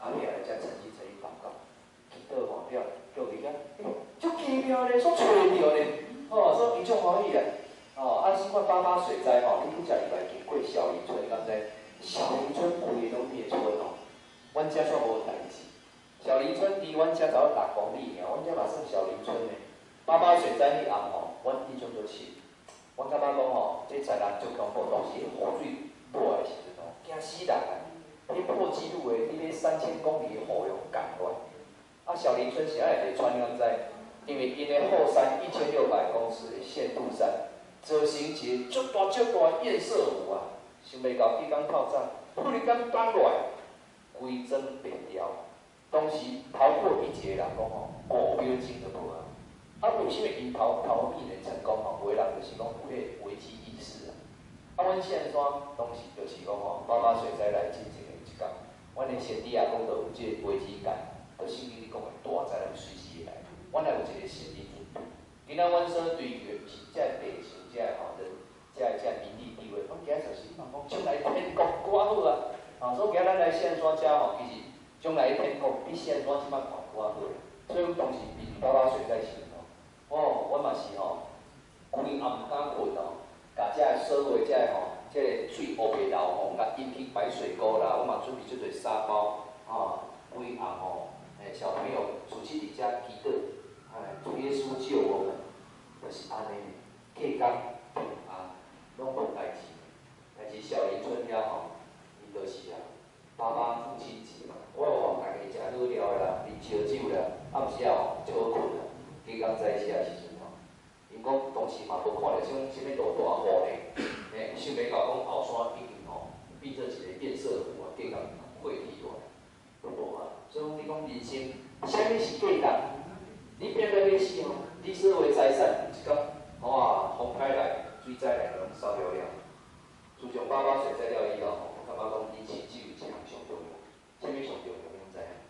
后壁来才诚心诚意祷告，祈祷完了，叫伊讲，哎，足奇妙咧，所找着咧，哦，所以伊足欢喜咧。哦，啊，新冠八八水灾吼，你拄则礼拜经过小林村，敢知？小林村规个拢灭村哦，阮遮煞无代志。小林村离阮遮只有六公里尔，阮遮嘛算小林村咧。八八水灾迄暗吼，阮印象就深。阮感觉讲吼，这灾难足恐怖，当时雨水落来的时阵吼，惊死人啊！迄破纪录的，迄个三千公里的雨用降落。啊，小林村是爱会传染在，因为因的后山一千六百公尺的线度山。造成一个足大足大的堰塞湖啊！想袂到几工透早，忽然间放落来，规整变调。当时逃过一劫的人讲吼，五秒钟就无啊！啊，为什么因逃逃避能成功吼？有的人就是讲有迄危机意识啊！啊，阮线山当时就是讲吼，八八水灾来进前的一天，阮的先弟啊讲到有即个危机感，就圣经里讲的大灾难随时来，阮也有一个心理准备。今仔阮所追求是遮地形。遮吼，人遮遮名利地位，阮今仔就是讲将来天国偌好啊！啊，所以今仔咱来线山遮吼，其实将来天国比线山即摆看偌好。所以阮当时面对八八水灾时吼，哦，阮嘛是吼，规暗毋敢困哦，甲遮个所有遮个吼，遮个水乌白流吼，甲引起排水沟啦，我嘛准备做做沙包，啊，规暗吼，诶，小朋友出去伫遮祈祷，哎，主耶稣救我们，就是安尼。客家平安，拢无代志。但是小林村遐吼，伊就是啊，爸爸父亲节嘛，我吼大家食好料啦，啉烧酒啦，暗时啊吼就好困啦。加工在写的时阵吼，因讲当时嘛无看到种啥物大大雨咧，诶，想袂到讲后山已经吼变做一个堰塞湖啊，加工溃堤落来，都无啊。所以讲你讲人生，啥物是价值？你变到要死吼，你所有的财产一讲。哇！风台来，水灾来，拢烧了了。自从八八水灾了以后，我感觉讲人生只有一项上重要，啥物上重要？你知影？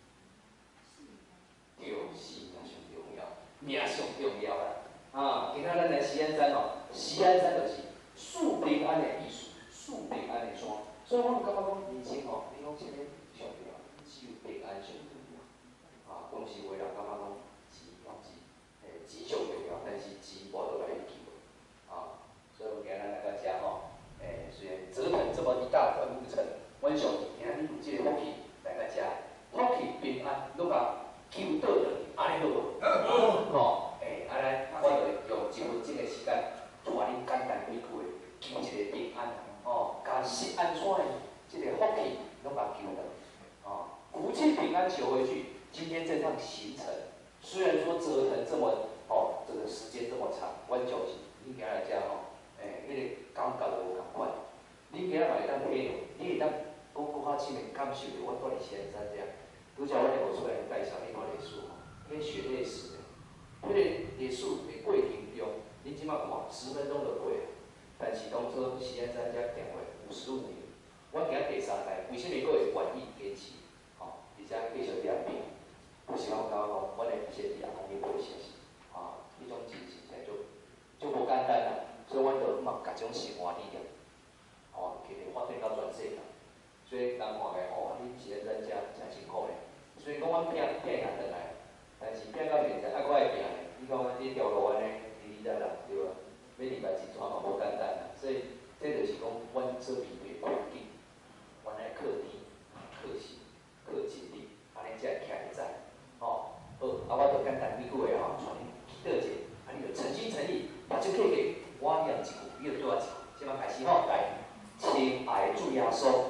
就是命上重要，命上重要啦。啊，今仔咱来西安山哦，西安山就是树平安的艺术，树平安的山。所以我感觉讲人生吼，你讲啥物上重要？只有平安上重要。啊，当时有的人感觉讲钱嘛钱，诶，钱上重要，但是钱我都来得及啊。所以今仔咱来到遮吼，诶，虽然折腾这么一大段路程，阮上帝今仔日有即个福气来到遮，福气平安，拢甲求倒落，安尼好无？好。吼，诶，安尼我就用一分钟的时间，带恁简单几句话，求一个平安，哦，甲西安山的即个福气拢甲求落，哦，福气平安求回去。今天这趟行程，虽然说折腾这么哦，这个时间这么长，阮就是恁今来遮吼，诶，迄个感觉就无共款。恁今仔嘛会当体会，你会当讲更较深的感受着，阮住伫西安山遮，拄则阮就出来介绍你看历史吼，迄学历史的，迄个历史的过程中，恁即摆看十分钟就过了，但是当初西安山遮定位五十五年，阮今仔第三代，为什么佫会愿意坚持？吼，而且继续伫遐拼。有时我感觉讲，阮的先弟阿公伊无相信，啊，迄种精神才就就无简单啦。所以阮就嘛甲种生活理念，哦，其实发展到全世界。所以人看个哦，恁是咧咱遮诚辛苦咧。所以讲阮拼拼下转来，但是拼到现在，啊，我会拼咧。你讲这条路安尼，哩哩啦啦，对吧？每礼拜一转嘛无简单啦。所以这就是讲，阮所面对环境，阮来课题、课习、课经历，安尼才会徛会在。哦，好，啊，我就简单几句话吼，传你祈祷者，啊，你就诚心诚意把这客给我念一句，你就对我讲，即摆开始吼，来，亲爱主耶稣，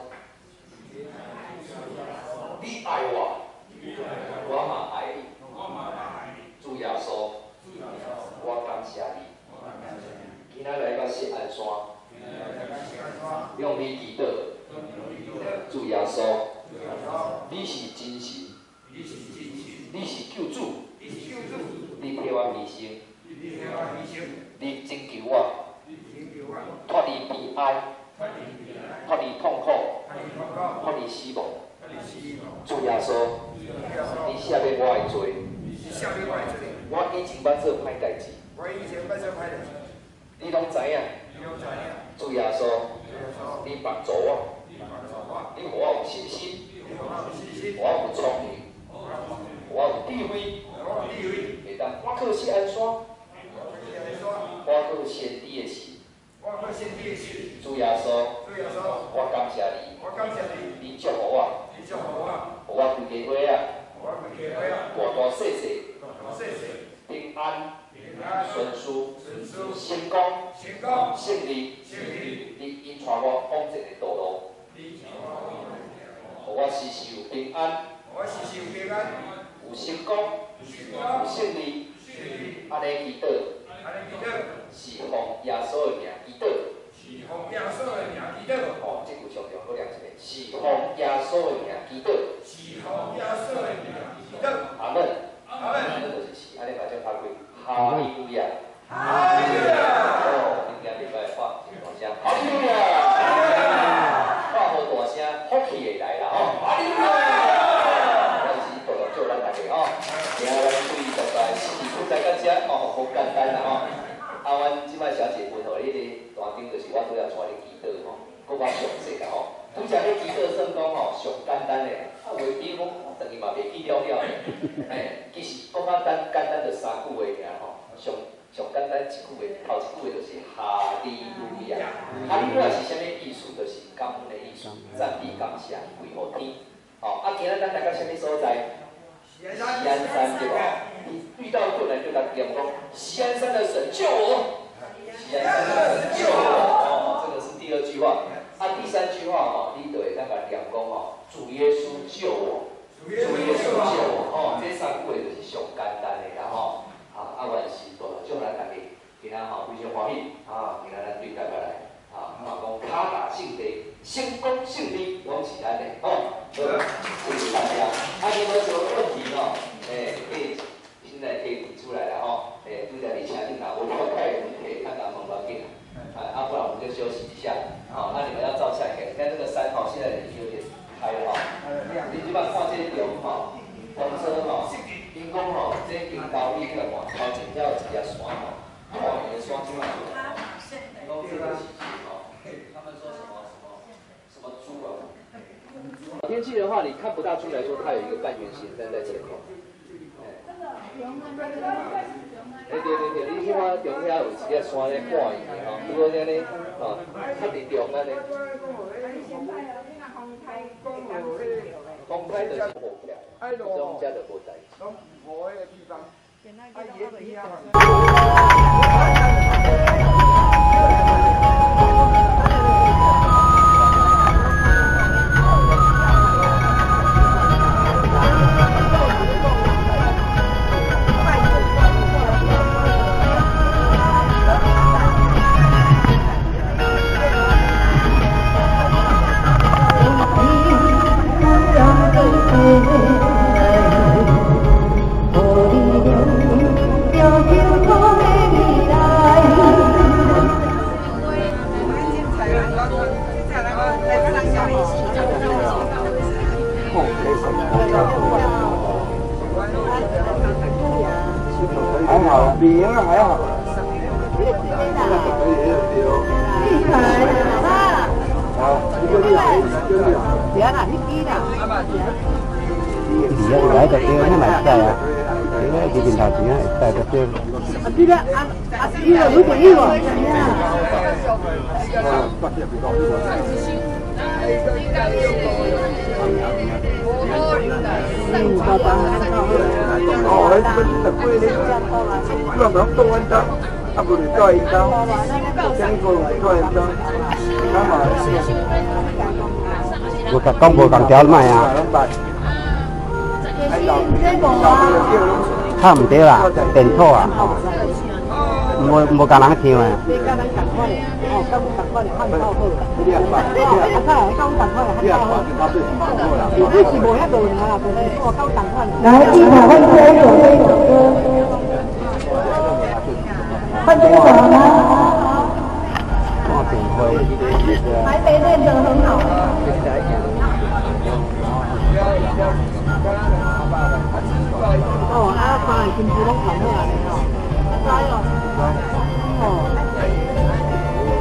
你爱我，我嘛爱你，主耶稣，我感谢你，今仔来到西安山，用你祈祷，主耶稣，你是真神。你是救主，你替我牺牲，你拯救我，脱离悲哀，脱离痛苦，脱离死亡。主耶稣，你赦免我的罪，我以前捌做歹代志，你拢知影。主耶稣，你帮助我，你互我有信心。 我有聪明，我有智慧，会当靠西安山，我靠先知的事。主耶稣，我感谢你，你祝福我，互我规家伙啊，活大细细，平安、顺遂、成功、胜利，你引带我往这个道路，互我时时有平安，有成功，有胜利，安尼祈祷。是奉耶稣的名祈祷。是奉耶稣的名祈祷。哦，这句上重要两个。是奉耶稣的名祈祷。是奉耶稣的名祈祷。阿门。阿门。这就是是，安尼把这拍开。哈利路亚。哈利路亚。哦，今天礼拜发一大声，哈利路亚。发好大声，福气会来啦吼。哈利路亚。咱是多多祝咱大家吼，今日咱对大家是负责到这哦，好简单啦吼。啊，阮即摆小姐分互你咧，大顶就是我拄要带你祈祷吼，搁较详细啦吼。拄则咧祈祷算讲吼上简单诶，啊话比我等于嘛袂记了了诶。嘿，其实搁较单简单就三句话尔吼，上上简单一句话，头一句话就是哈利路亚。哈利路亚是啥物意思？就是感恩诶意思，赞美感谢归互天。吼，啊，今仔咱来到啥物所在？西安山对吧？遇到困难就来点讲，西安山的神救我，西安山的神救我。哦，这个是第二句话。啊，第三句话吼，你就会当甲念讲吼，主耶稣救我，主耶稣救我。哦，这三句话就是上简单的啦吼。啊，啊，原是大祝咱大家今仔吼非常欢喜啊，今仔咱对大家来啊，嘛讲卡打胜地，成功胜利，拢是安尼吼。好，谢谢大家。啊，你有什么问题吼？诶，可以现在可以提出来了吼。诶，拄则你请进来，我我开问题，看看问不进来。啊，啊，不然我们就休息一下。好，那你们要照下一个。你看这个山吼，现在已经有点开了哈。你基本上看这些龙吼，风车吼，因讲吼，这金高你看看，头前才有一条线吼，看你的山怎么做？讲这个是吼，他们说什么什么什么猪啊？天气的话，你看不大出来说它有一个半圆形站在前头。哎，对对对，你看我中遐有一个山咧挂伊的吼，如果安尼吼，较伫中安尼。风台就是好起来，中间就无代志。
还好，比赢了还好。好，一个厉害，一个厉害。别啦，你低啦。而家來就叫你咪晒啊！你咧呢邊頭前咧晒就叫。啊啲咧啊啊呢個呢個呢個。哦，北入邊講呢個。嗯，爸爸。哦，喺嗰啲特區咧，咁啊講東灣州，啊不如再一州，將個再一州，啱嘛？我甲講無共條賣啊。差唔多啦，電土啊，冇冇甲人唱啊。哦，咁咁快嚟看到好啦。呢啲啊，呢啲啊，咁咁快嚟看到好。你是無遐多人啊，我夠趕快。來，一場換這一首這一首歌。換這首嗎？台北練得很好。哦，啊，他已經主動跑過來了哦。來哦。哦。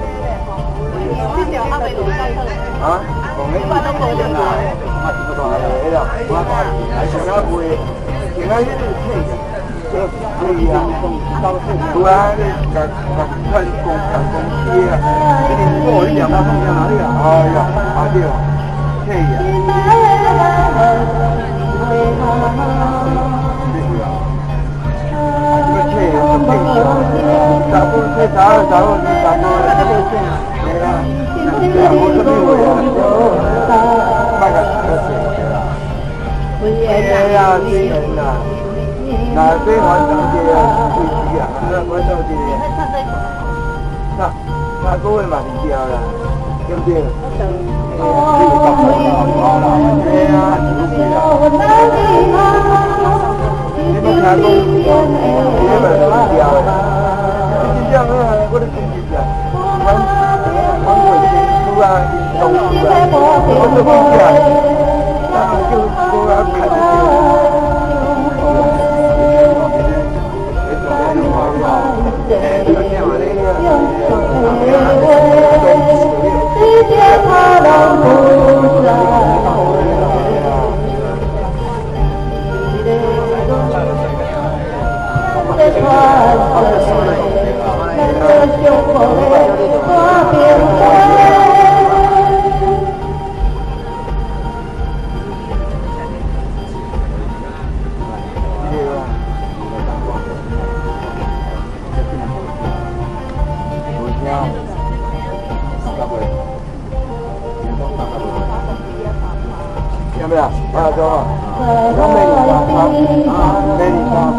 呢條黑尾龍雞出嚟。啊？一般都冇咗啦。 啦，我还想要卖，想要迄个体个，可以啊，有啊，你甲甲款公甲公司啊，一年过你两万放在哪里啊？哎呀，啊对啊，体啊。查甫切查查某是查某，哎呀，我出去话啊，卖个车子啦，哎呀，对人啦，那对环境的啊，危机啊，那环境的，那那各位嘛是对啦，对不对？哎呀，是啦。你们看讲，你们是调的，你真正啊，我咧讲实在，阮阮做新厝啊，农厝啊，我做工价，啊，就我啊看得到。要不要？二十多号，我美女八方，美女八方，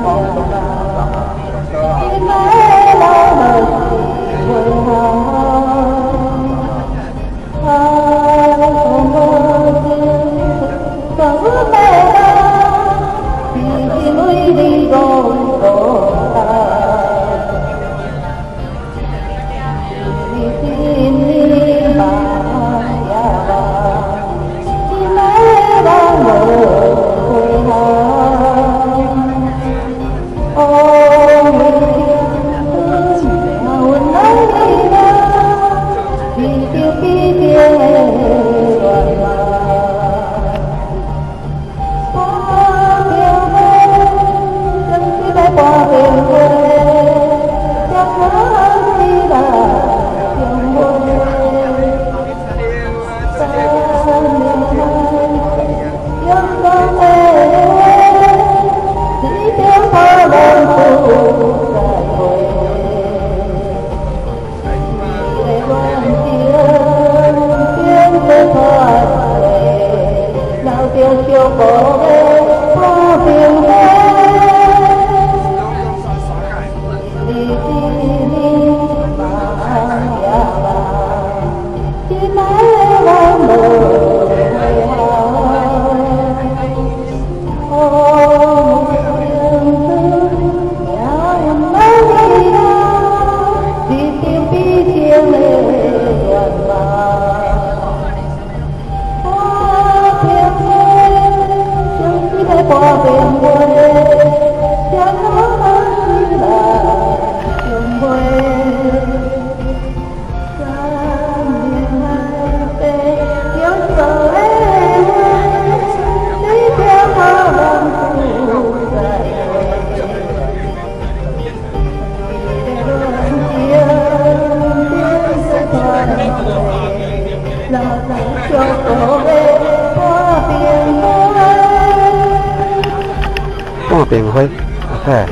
半边花，哎。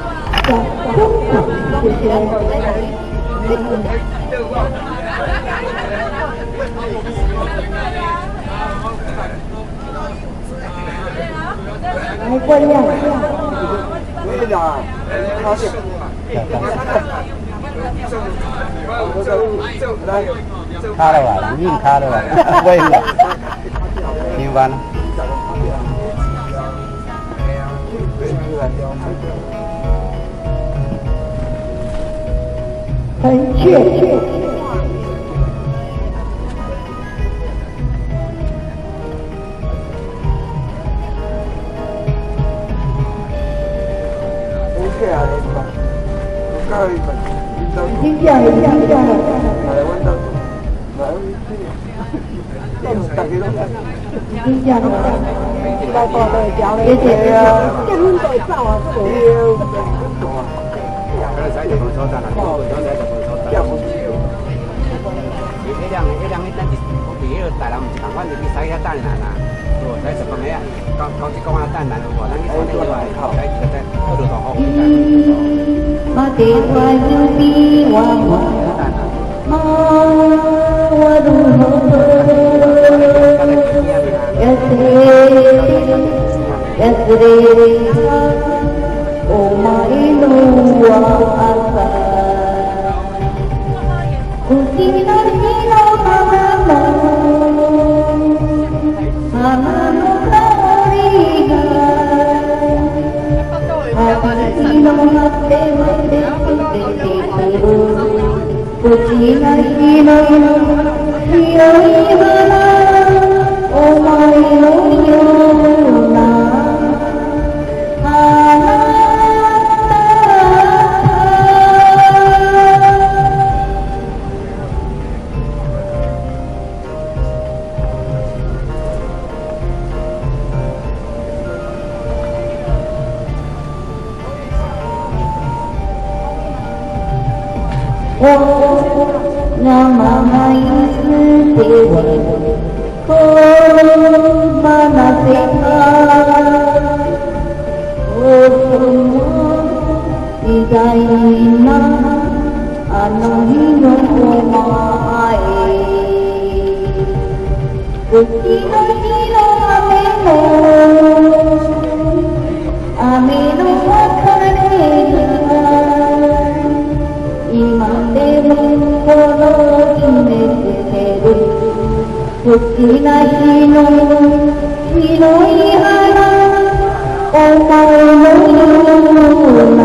没关系，没啦，好些。
卡了吧，硬卡了吧，为了，听完了。
很确切。真正的，真正的，来，阮兜，来，大家拢。
你讲的，包括的教的，也是啊，结婚都会走啊，这个。
可能在就分手单啦，我分手在就分手单。一两一两一单，我比迄个大人唔同款，就去使遐单啦啦，对，使十分个啊，讲讲一讲啊单啦，无咱去使另外靠，使就在二路大好。
我的花有比我我，妈我如何？也是也是，哦妈一路我阿爸，古希腊希腊妈妈梦，妈妈梦到你个。Kucina hino hino himana omai no yona Nama istri dewa, oh mana sehat, oh semua digaina, anak hidup omai, kucina hino ameno, ameno akanega, iman dewa. Kucina hino hino ihana omai no yona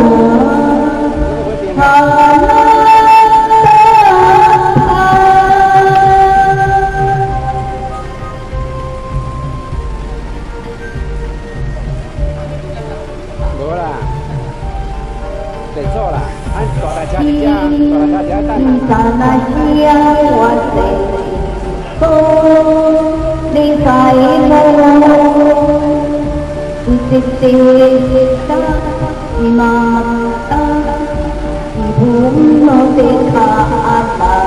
hana
Bola, besok lah. Kalau dah jadi dia, kalau dah jadi tanah.
Tanah dia wasai. Di kaino sisita di mata ibumu dekata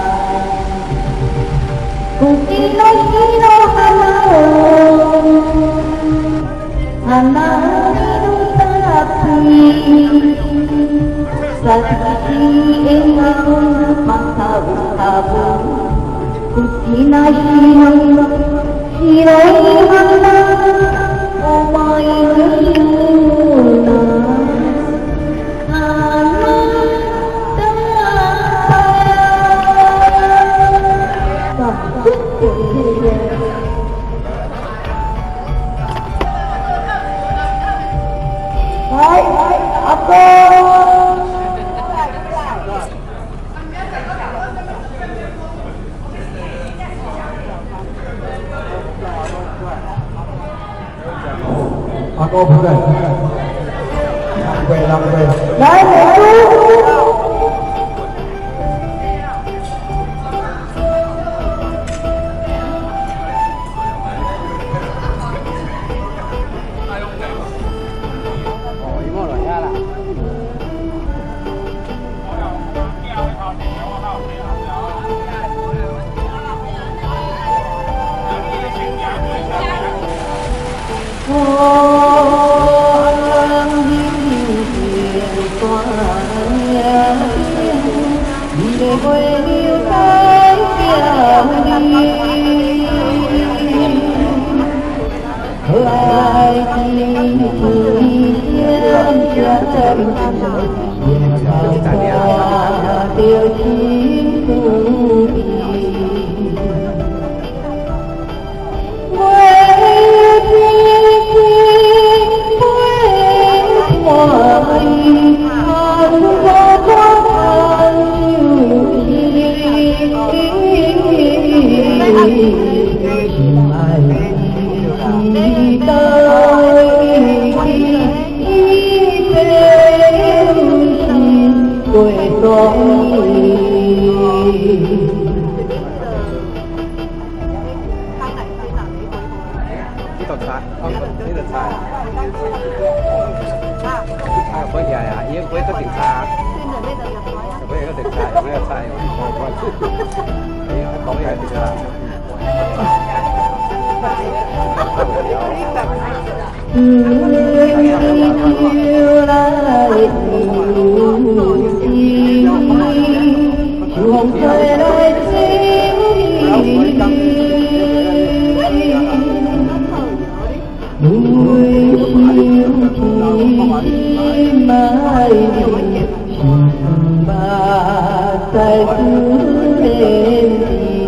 kukino kino hanao hanao tapi sakiti engang matabu-tabu Kucina hino hino ihana omai no yona hana Hai, hai, apa?
Aku bukan. Lambai, lambai.
Lambai.
Oh, ini mau ya lah.
Oh, alam hidup yang
可以啊，已經可以得定差。可以得定差，有咩差？講嘢係點啊？
在思念里。